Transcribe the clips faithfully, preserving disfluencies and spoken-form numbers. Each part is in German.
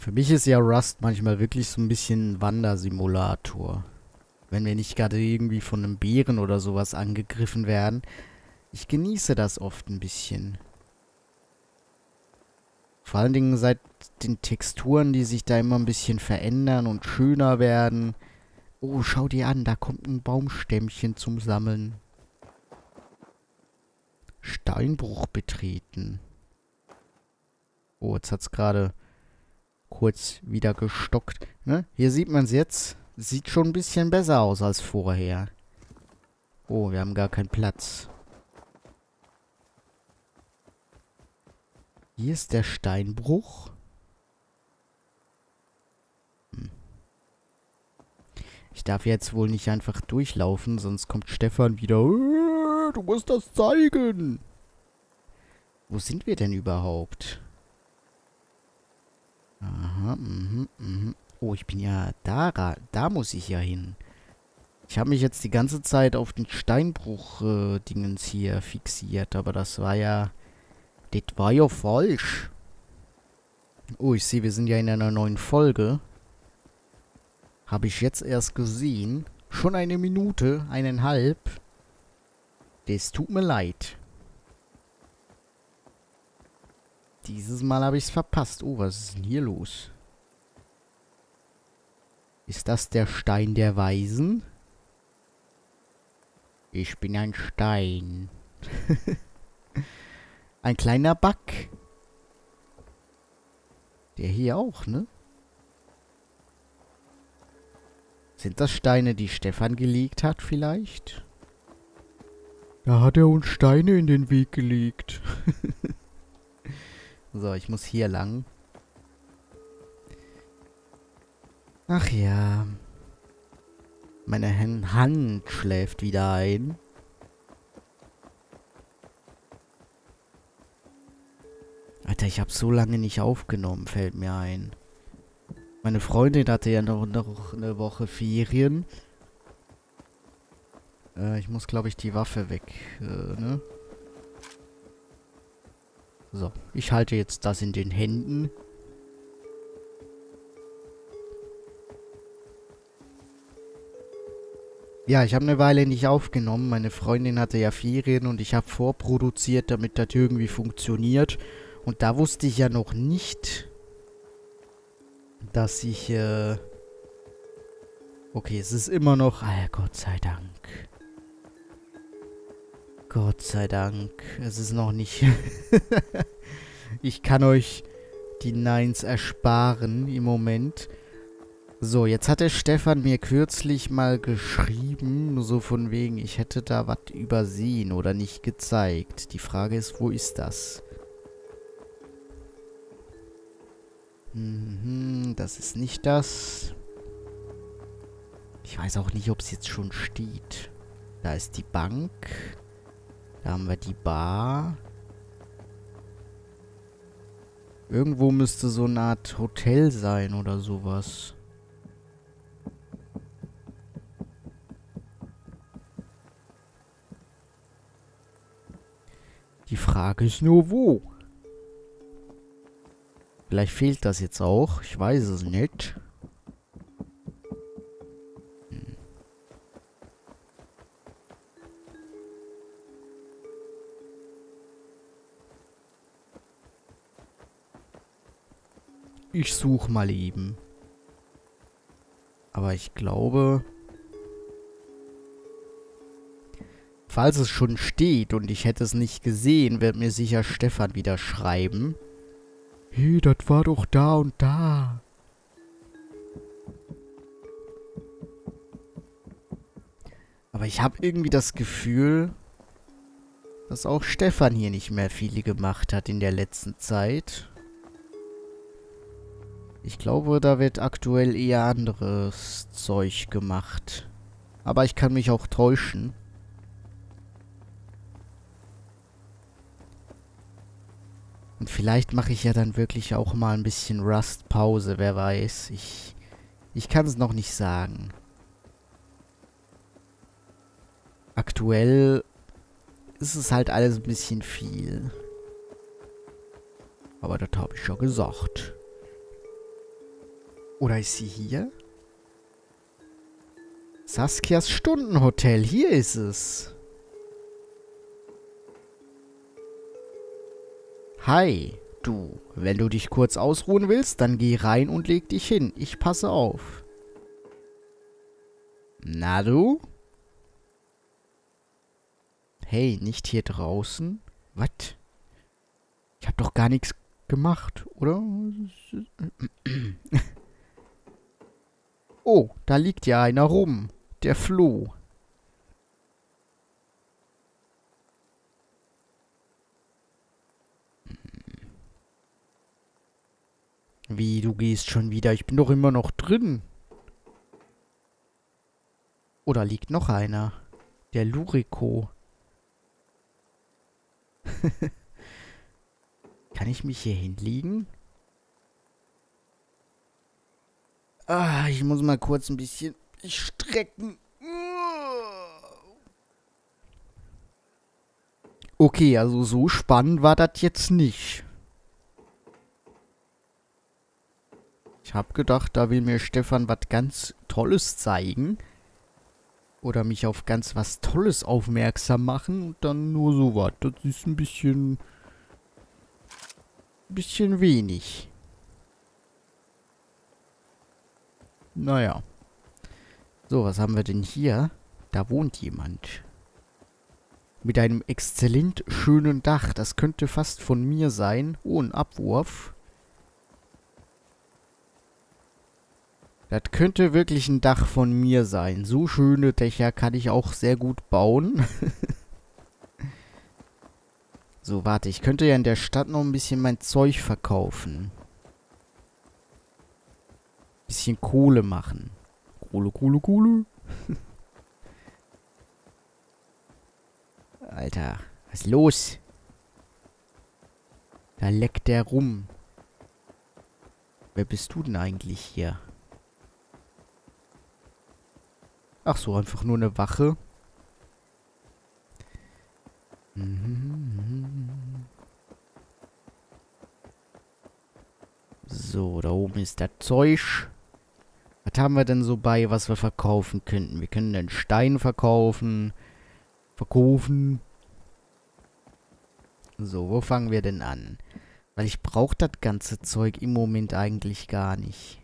Für mich ist ja Rust manchmal wirklich so ein bisschen ein Wandersimulator. Wenn wir nicht gerade irgendwie von einem Bären oder sowas angegriffen werden. Ich genieße das oft ein bisschen. Vor allen Dingen seit den Texturen, die sich da immer ein bisschen verändern und schöner werden. Oh, schau dir an, da kommt ein Baumstämmchen zum Sammeln. Steinbruch betreten. Oh, jetzt hat's gerade kurz wieder gestockt. Ne? Hier sieht man es jetzt. Sieht schon ein bisschen besser aus als vorher. Oh, wir haben gar keinen Platz. Hier ist der Steinbruch. Hm. Ich darf jetzt wohl nicht einfach durchlaufen, sonst kommt Stefan wieder. Äh, du musst das zeigen. Wo sind wir denn überhaupt? Aha, mhm, mhm. Oh, ich bin ja da. Da muss ich ja hin. Ich habe mich jetzt die ganze Zeit auf den Steinbruch-Dingens äh, hier fixiert, aber das war ja... Das war ja falsch. Oh, ich sehe, wir sind ja in einer neuen Folge. Habe ich jetzt erst gesehen. Schon eine Minute, eineinhalb. Das tut mir leid. Dieses Mal habe ich es verpasst. Oh, was ist denn hier los? Ist das der Stein der Weisen? Ich bin ein Stein. Ein kleiner Bug. Der hier auch, ne? Sind das Steine, die Stefan gelegt hat, vielleicht? Da hat er uns Steine in den Weg gelegt. So, ich muss hier lang. Ach ja. Meine Hen- Hand schläft wieder ein. Alter, ich habe so lange nicht aufgenommen, fällt mir ein. Meine Freundin hatte ja noch, noch eine Woche Ferien. Äh, ich muss, glaube ich, die Waffe weg, äh, ne? So, ich halte jetzt das in den Händen. Ja, ich habe eine Weile nicht aufgenommen. Meine Freundin hatte ja Ferien und ich habe vorproduziert, damit das irgendwie funktioniert. Und da wusste ich ja noch nicht, dass ich, äh... Okay, es ist immer noch... Ah, Gott sei Dank. Gott sei Dank. Es ist noch nicht... Ich kann euch die Neins ersparen im Moment. So, jetzt hat der Stefan mir kürzlich mal geschrieben, so von wegen, ich hätte da was übersehen oder nicht gezeigt. Die Frage ist, wo ist das? Mhm, das ist nicht das. Ich weiß auch nicht, ob es jetzt schon steht. Da ist die Bank. Da haben wir die Bar. Irgendwo müsste so eine Art Hotel sein oder sowas. Die Frage ist nur, wo? Vielleicht fehlt das jetzt auch. Ich weiß es nicht. Hm. Ich suche mal eben. Aber ich glaube... Falls es schon steht und ich hätte es nicht gesehen, wird mir sicher Stefan wieder schreiben. Hey, das war doch da und da. Aber ich habe irgendwie das Gefühl, dass auch Stefan hier nicht mehr viele gemacht hat in der letzten Zeit. Ich glaube, da wird aktuell eher anderes Zeug gemacht. Aber ich kann mich auch täuschen. Und vielleicht mache ich ja dann wirklich auch mal ein bisschen Rust-Pause, wer weiß. Ich, ich kann es noch nicht sagen. Aktuell ist es halt alles ein bisschen viel. Aber das habe ich ja gesagt. Oder ist sie hier? Saskias Stundenhotel. Hier ist es. Hi, du. Wenn du dich kurz ausruhen willst, dann geh rein und leg dich hin. Ich passe auf. Na du? Hey, nicht hier draußen? Was? Ich hab doch gar nichts gemacht, oder? Oh, da liegt ja einer rum. Der Floh. Wie, du gehst schon wieder? Ich bin doch immer noch drin. Oder liegt noch einer? Der Luriko. Kann ich mich hier hinlegen? Ah, ich muss mal kurz ein bisschen strecken. Okay, also so spannend war das jetzt nicht. Ich habe gedacht, da will mir Stefan was ganz Tolles zeigen. Oder mich auf ganz was Tolles aufmerksam machen. Und dann nur so was. Das ist ein bisschen... Ein bisschen wenig. Naja. So, was haben wir denn hier? Da wohnt jemand. Mit einem exzellent schönen Dach. Das könnte fast von mir sein. Oh, ein Abwurf. Das könnte wirklich ein Dach von mir sein. So schöne Dächer kann ich auch sehr gut bauen. So, warte. Ich könnte ja in der Stadt noch ein bisschen mein Zeug verkaufen. Bisschen Kohle machen. Kohle, Kohle, Kohle. Alter, was ist los? Da leckt der rum. Wer bist du denn eigentlich hier? Ach so, einfach nur eine Wache. So, da oben ist das Zeug. Was haben wir denn so bei, was wir verkaufen könnten? Wir können den Stein verkaufen. Verkaufen. So, wo fangen wir denn an? Weil ich brauche das ganze Zeug im Moment eigentlich gar nicht.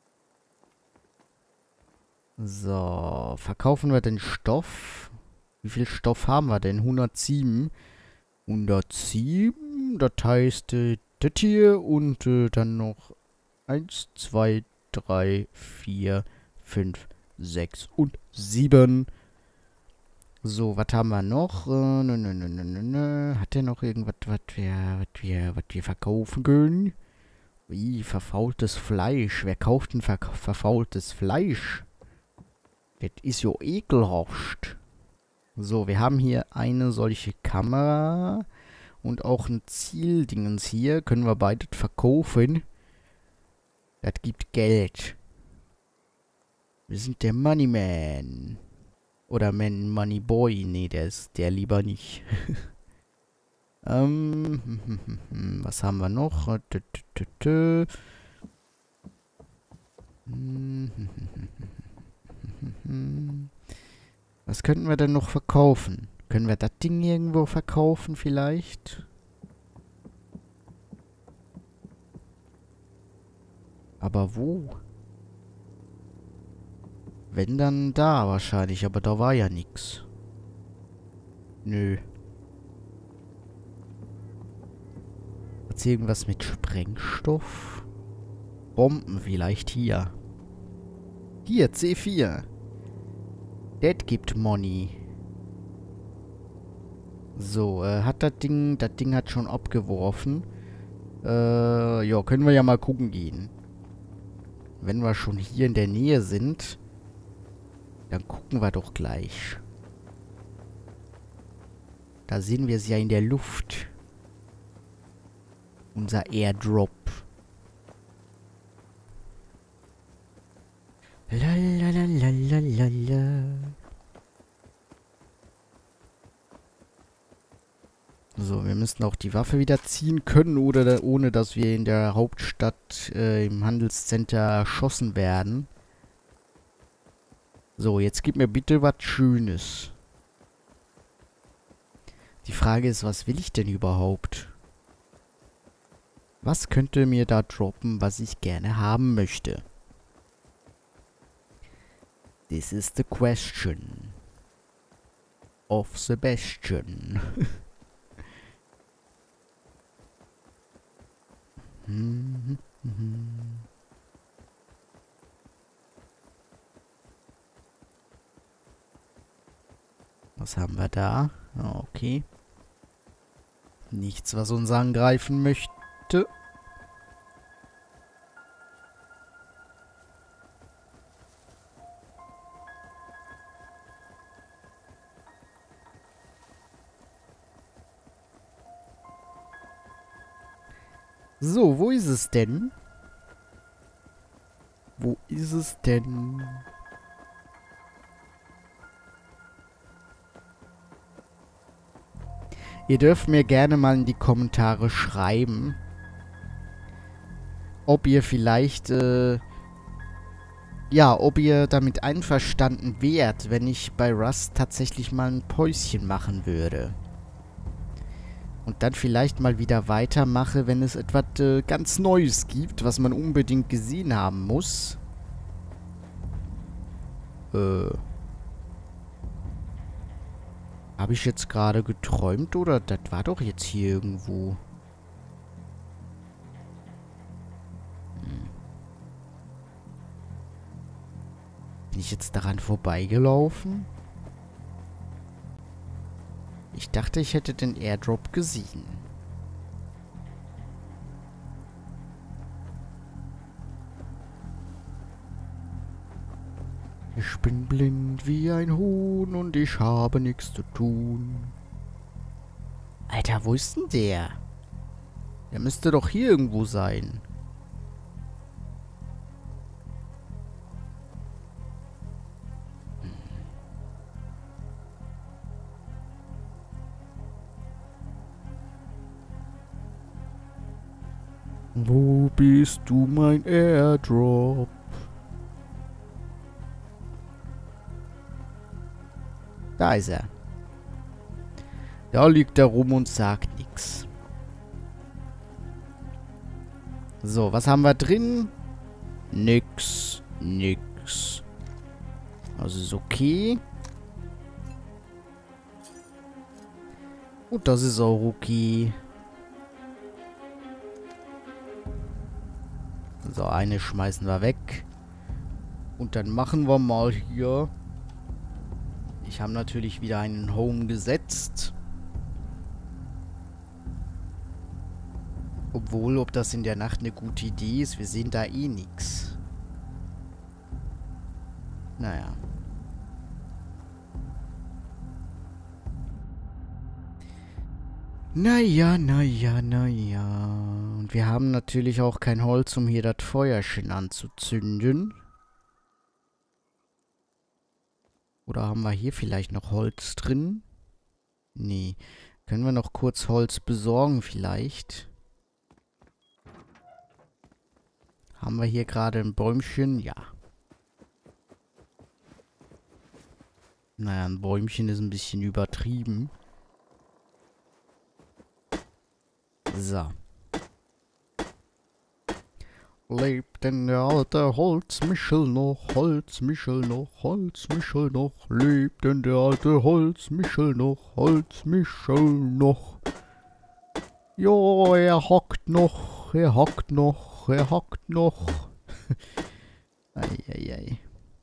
So, verkaufen wir den Stoff. Wie viel Stoff haben wir denn? hundertsieben. hundertsieben, das heißt, äh, das hier und äh, dann noch eins, zwei, drei, vier, fünf, sechs und sieben. So, was haben wir noch? Äh, nö, nö, nö, nö, nö, nö. Hat der noch irgendwas, was wir, was wir, was wir verkaufen können? Wie, verfaultes Fleisch. Wer kauft denn ver verfaultes Fleisch? Das ist ja ekelhaft. So, wir haben hier eine solche Kamera und auch ein Zieldingens hier. Können wir beide verkaufen. Das gibt Geld. Wir sind der Money Man. Oder Man Money Boy. Nee, der ist der lieber nicht. ähm, was haben wir noch? Was könnten wir denn noch verkaufen? Können wir das Ding irgendwo verkaufen vielleicht? Aber wo? Wenn, dann da wahrscheinlich. Aber da war ja nix. Nö. Hat's irgendwas mit Sprengstoff? Bomben vielleicht hier. Hier, C vier. Das gibt Money. So, äh, hat das Ding... Das Ding hat schon abgeworfen. Äh, ja, können wir ja mal gucken gehen. Wenn wir schon hier in der Nähe sind, dann gucken wir doch gleich. Da sehen wir es ja in der Luft. Unser Airdrop. Lalalalalalala. So, wir müssen auch die Waffe wieder ziehen können, oder da, ohne dass wir in der Hauptstadt äh, im Handelscenter erschossen werden. So, jetzt gib mir bitte was Schönes. Die Frage ist, was will ich denn überhaupt? Was könnte mir da droppen, was ich gerne haben möchte? This is the question of Sebastian. Mhm, mhm. Was haben wir da? Ah, okay. Nichts, was uns angreifen möchte. So, wo ist es denn? Wo ist es denn? Ihr dürft mir gerne mal in die Kommentare schreiben, ob ihr vielleicht, äh, ja, ob ihr damit einverstanden wärt, wenn ich bei Rust tatsächlich mal ein Päuschen machen würde. Und dann vielleicht mal wieder weitermache, wenn es etwas äh, ganz Neues gibt, was man unbedingt gesehen haben muss. Äh. Habe ich jetzt gerade geträumt, oder? Das war doch jetzt hier irgendwo. Hm. Bin ich jetzt daran vorbeigelaufen? Ich dachte, ich hätte den Airdrop gesehen. Ich bin blind wie ein Huhn und ich habe nichts zu tun. Alter, wo ist denn der? Der müsste doch hier irgendwo sein. Wo bist du, mein Airdrop? Da ist er. Da liegt er rum und sagt nichts. So, was haben wir drin? Nix, nix. Also ist okay. Und das ist auch okay. So, eine schmeißen wir weg. Und dann machen wir mal hier... Ich habe natürlich wieder einen Home gesetzt. Obwohl, ob das in der Nacht eine gute Idee ist, wir sehen da eh nichts. Naja. Naja, naja, naja. Und wir haben natürlich auch kein Holz, um hier das Feuerchen anzuzünden. Oder haben wir hier vielleicht noch Holz drin? Nee. Können wir noch kurz Holz besorgen vielleicht? Haben wir hier gerade ein Bäumchen? Ja. Naja, ein Bäumchen ist ein bisschen übertrieben. So. Lebt denn der alte Holzmichel noch, Holzmichel noch, Holzmichel noch, lebt denn der alte Holzmichel noch, Holzmichel noch. Jo, er hockt noch, er hockt noch, er hockt noch. Eieiei.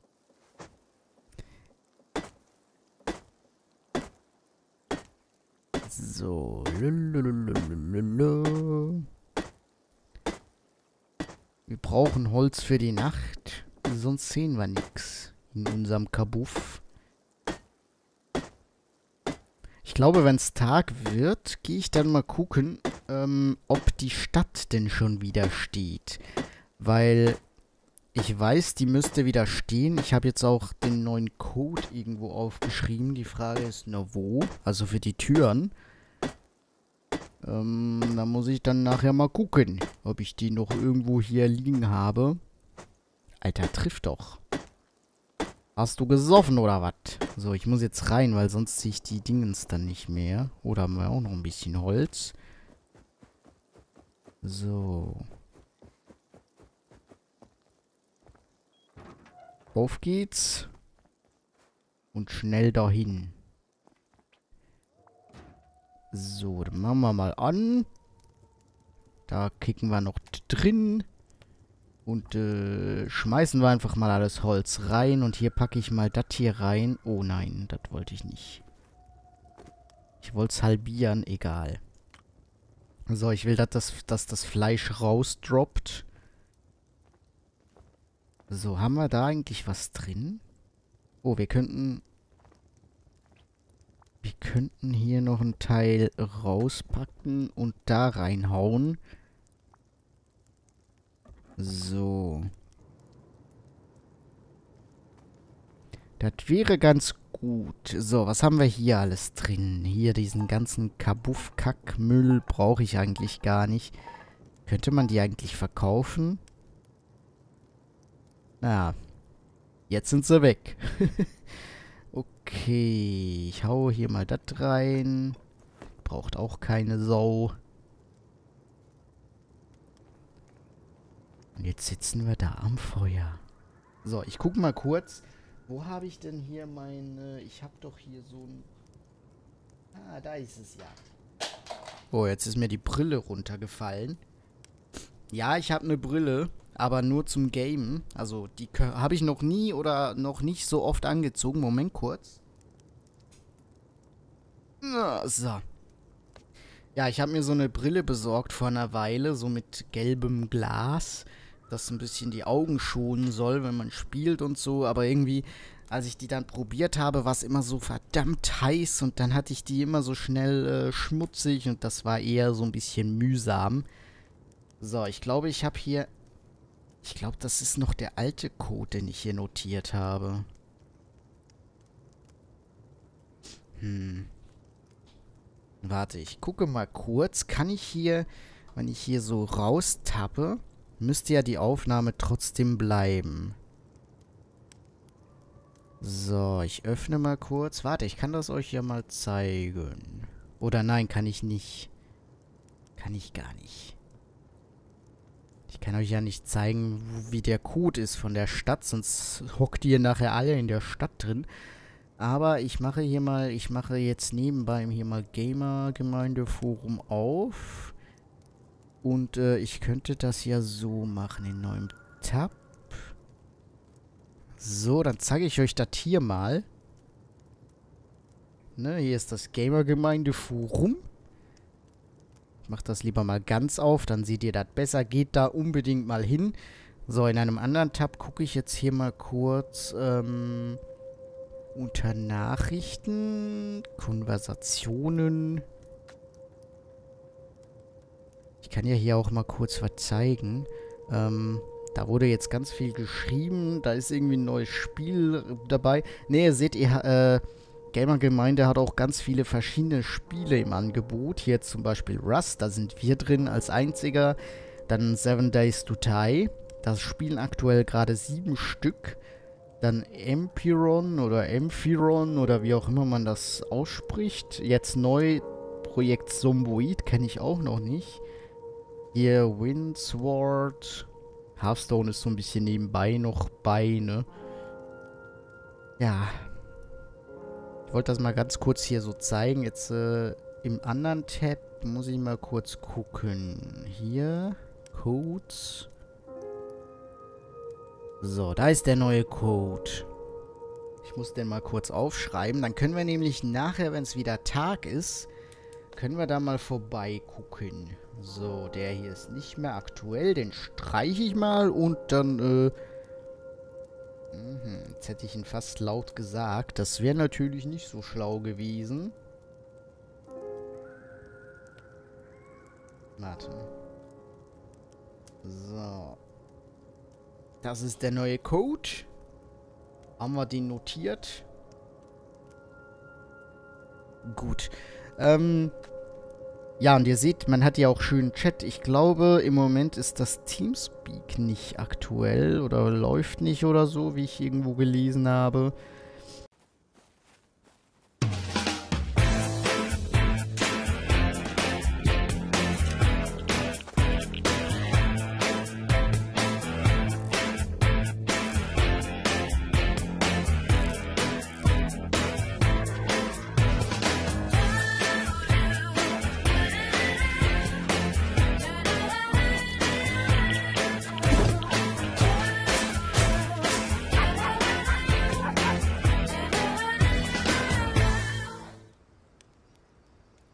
So, lulululululu. Wir brauchen Holz für die Nacht, sonst sehen wir nichts in unserem Kabuff. Ich glaube, wenn es Tag wird, gehe ich dann mal gucken, ähm, ob die Stadt denn schon wieder steht. Weil ich weiß, die müsste wieder stehen. Ich habe jetzt auch den neuen Code irgendwo aufgeschrieben. Die Frage ist nur wo, also für die Türen. Ähm, da muss ich dann nachher mal gucken, ob ich die noch irgendwo hier liegen habe. Alter, trifft doch. Hast du gesoffen oder was? So, ich muss jetzt rein, weil sonst ziehe ich die Dingens dann nicht mehr. Oder haben wir auch noch ein bisschen Holz. So. Auf geht's. Und schnell dahin. So, dann machen wir mal an. Da kicken wir noch drin. Und äh, schmeißen wir einfach mal alles Holz rein. Und hier packe ich mal das hier rein. Oh nein, das wollte ich nicht. Ich wollte es halbieren, egal. So, ich will, dass das, dass das Fleisch rausdroppt. So, haben wir da eigentlich was drin? Oh, wir könnten... Wir könnten hier noch einen Teil rauspacken und da reinhauen. So. Das wäre ganz gut. So, was haben wir hier alles drin? Hier diesen ganzen Kabuff-Kack-Müll brauche ich eigentlich gar nicht. Könnte man die eigentlich verkaufen? Ah, jetzt sind sie weg. Okay, ich hau hier mal das rein. Braucht auch keine Sau. Und jetzt sitzen wir da am Feuer. So, ich guck mal kurz. Wo habe ich denn hier meine... Ich habe doch hier so ein... Ah, da ist es ja. Oh, jetzt ist mir die Brille runtergefallen. Ja, ich habe eine Brille, aber nur zum Gamen. Also, die habe ich noch nie oder noch nicht so oft angezogen. Moment, kurz. So. Ja, ich habe mir so eine Brille besorgt vor einer Weile, so mit gelbem Glas, das ein bisschen die Augen schonen soll, wenn man spielt und so. Aber irgendwie, als ich die dann probiert habe, war es immer so verdammt heiß und dann hatte ich die immer so schnell äh, schmutzig und das war eher so ein bisschen mühsam. So, ich glaube, ich habe hier... Ich glaube, das ist noch der alte Code, den ich hier notiert habe. Hm. Warte, ich gucke mal kurz. Kann ich hier, wenn ich hier so raustappe, müsste ja die Aufnahme trotzdem bleiben. So, ich öffne mal kurz. Warte, ich kann das euch ja mal zeigen. Oder nein, kann ich nicht. Kann ich gar nicht. Ich kann euch ja nicht zeigen, wie der Code ist von der Stadt, sonst hockt ihr nachher alle in der Stadt drin. Aber ich mache hier mal, ich mache jetzt nebenbei hier mal Gamer-Gemeindeforum auf. Und äh, ich könnte das ja so machen in neuem Tab. So, dann zeige ich euch das hier mal. Ne, hier ist das Gamer-Gemeindeforum. Ich mache das lieber mal ganz auf, dann seht ihr das besser. Geht da unbedingt mal hin. So, in einem anderen Tab gucke ich jetzt hier mal kurz, ähm... unter Nachrichten, Konversationen. Ich kann ja hier auch mal kurz was zeigen. Ähm, da wurde jetzt ganz viel geschrieben. Da ist irgendwie ein neues Spiel dabei. Ne, ihr seht, ihr, äh, Gamer-Gemeinde hat auch ganz viele verschiedene Spiele im Angebot. Hier zum Beispiel Rust, da sind wir drin als einziger. Dann Seven Days to Die. Das spielen aktuell gerade sieben Stück. Dann Empiron oder Emphiron oder wie auch immer man das ausspricht. Jetzt neu Projekt Zomboid, kenne ich auch noch nicht. Hier Windsword. Hearthstone ist so ein bisschen nebenbei noch bei, ne? Ja. Ich wollte das mal ganz kurz hier so zeigen. Jetzt äh, im anderen Tab muss ich mal kurz gucken. Hier. Codes. So, da ist der neue Code. Ich muss den mal kurz aufschreiben. Dann können wir nämlich nachher, wenn es wieder Tag ist, können wir da mal vorbeigucken. So, der hier ist nicht mehr aktuell. Den streiche ich mal und dann, äh... Mh, jetzt hätte ich ihn fast laut gesagt. Das wäre natürlich nicht so schlau gewesen. Warte. So. Das ist der neue Code. Haben wir den notiert? Gut. Ähm, Ja, und ihr seht, man hat ja auch schön Chat. Ich glaube, im Moment ist das Teamspeak nicht aktuell oder läuft nicht oder so, wie ich irgendwo gelesen habe.